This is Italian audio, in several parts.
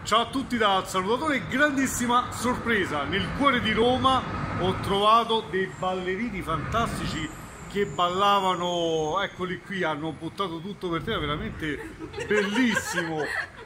Ciao a tutti dal salutatore, grandissima sorpresa, nel cuore di Roma ho trovato dei ballerini fantastici che ballavano, eccoli qui, hanno buttato tutto per te, veramente bellissimo.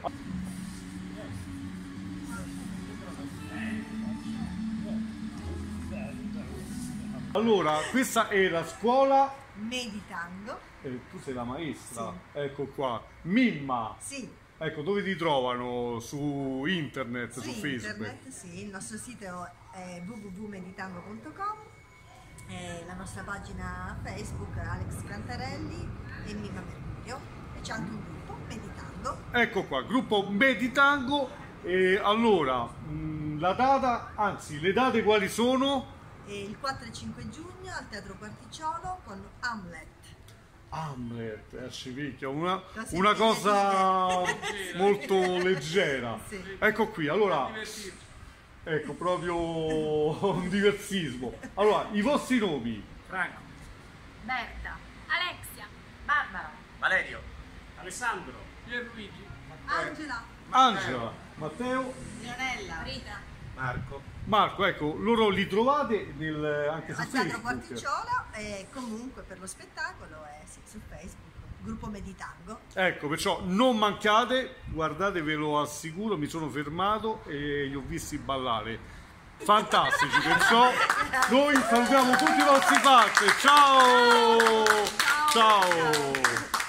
Allora, questa è la scuola Meditando. tu sei la maestra, Sì. ecco qua, Mimma. Sì. Ecco, dove ti trovano? Su internet, su Facebook? Internet, sì, il nostro sito è www.meditango.com, la nostra pagina Facebook Alex Cantarelli e Mimma Mercurio, e c'è anche un gruppo Meditando. Ecco qua, gruppo Meditango. E allora, la data, anzi le date quali sono? Il 4 e 5 giugno al Teatro Quarticciolo con Hamlet. Hamlet, Civicchia, una Così cosa molto leggera. Sì. Ecco qui, allora, ecco proprio un diversismo. Allora, i vostri nomi? Franco, Berta, Alexia, Barbara, Valerio, Alessandro, Pierluigi, Angela, Matteo, Leonella, Rita, Marco, ecco, loro li trovate anche su Al Teatro Facebook. Quarticciolo e comunque per lo spettacolo è sì, su Facebook, gruppo Meditango. Ecco, perciò non mancate, guardate, ve lo assicuro, mi sono fermato e li ho visti ballare. Fantastici, perciò noi salutiamo tutti i vostri partner. Ciao! Ciao!